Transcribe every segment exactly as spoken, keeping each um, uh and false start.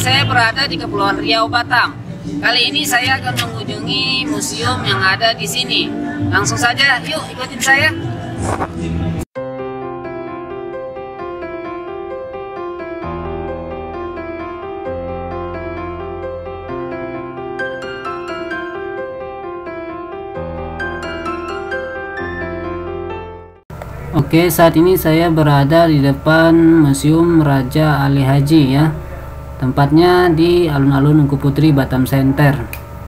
saya berada di Kepulauan Riau, Batam. Kali ini saya akan mengunjungi museum yang ada di sini. Langsung saja, yuk ikutin saya. Oke, saat ini saya berada di depan Museum Raja Ali Haji ya. Tempatnya di alun-alun Ungku Putri, Batam Center.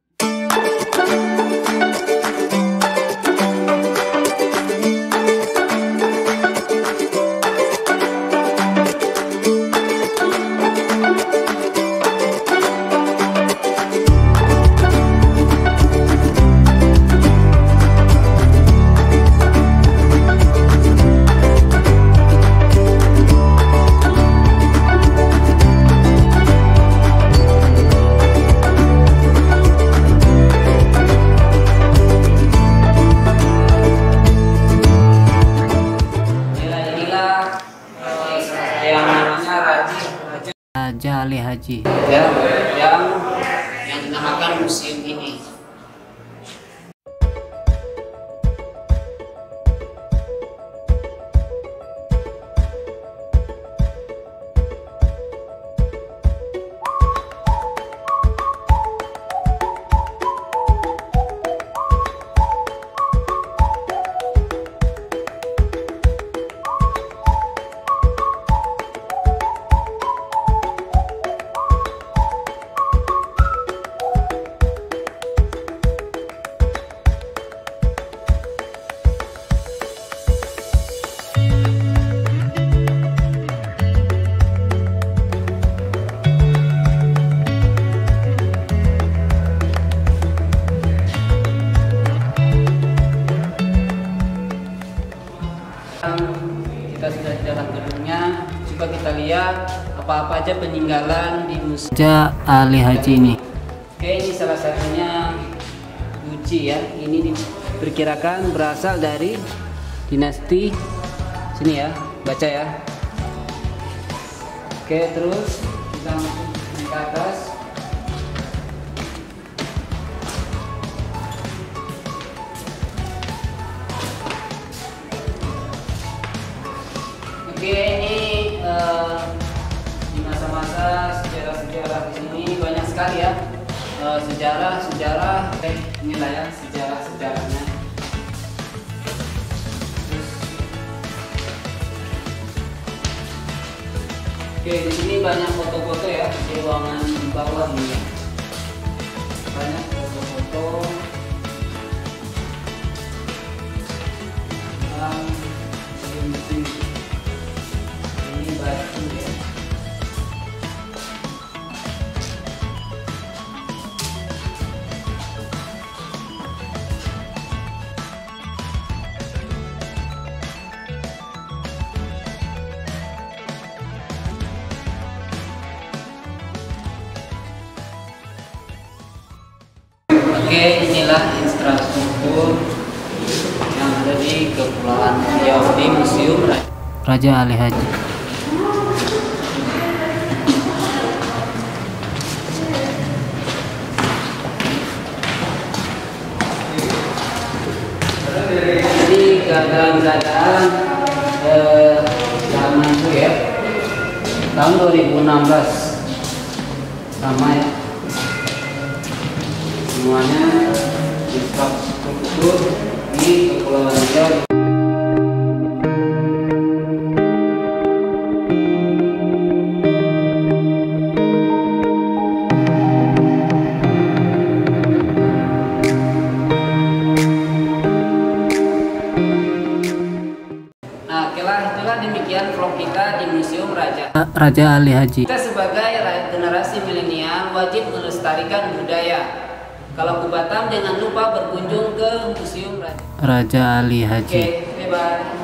Raja Ali Haji ya, yang yang dinamakan museum ini. Kita sudah di dalam gedungnya, coba kita lihat apa-apa aja peninggalan di Museum Raja Ali Haji ini. Oke, ini salah satunya guci ya. Ini diperkirakan berasal dari dinasti sini ya, baca ya. Oke, terus kita naik ke atas. Oke, ini uh, di masa-masa sejarah-sejarah di sini banyak sekali ya sejarah-sejarah. Uh, eh, inilah ya sejarah-sejarahnya. Oke, di sini banyak foto-foto ya di ruangan bawah ini ya. Banyak foto-foto. Um, batu ya. Oke, inilah infrastruktur yang ada di Kepulauan Riau di Museum Raja Ali Haji. Keadaan-keadaan eh, zaman itu ya, tahun dua ribu enam belas sama ya, semuanya infrastruktur di Kepulauan Riau. Itulah demikian vlog kita di Museum Raja Raja Ali Haji. Kita sebagai generasi milenial wajib melestarikan budaya. Kalau ke Batam jangan lupa berkunjung ke Museum Raja, Raja Ali Haji. Oke, bye bye.